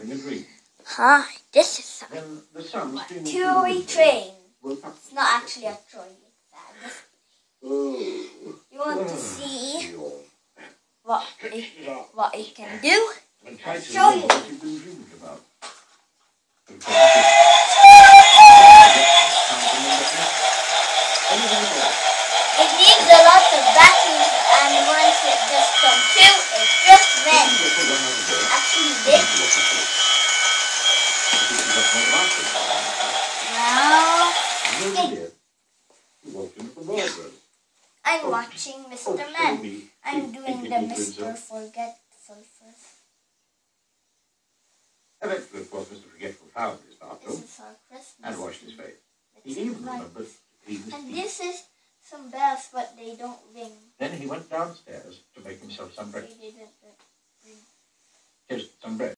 having a dream. Huh? This is something. Then the sun streaming Toy train. woke up. It's not actually a toy. You want to see what it can do? And try to Show you. remember what you've been dreaming about. It needs a lot of batteries, and once it just comes to, it just vents. Actually did. Now, I'm watching Mr. Man. I'm doing the Mr. Forgetful first. Eventually, of course, Mr. Forgetful found his bathroom This is our Christmas. and washed his face. He It's even like remembered to clean his And teeth. this is some bells, but they don't ring. Then he went downstairs to make himself some They breakfast. didn't ring. Here's some bread.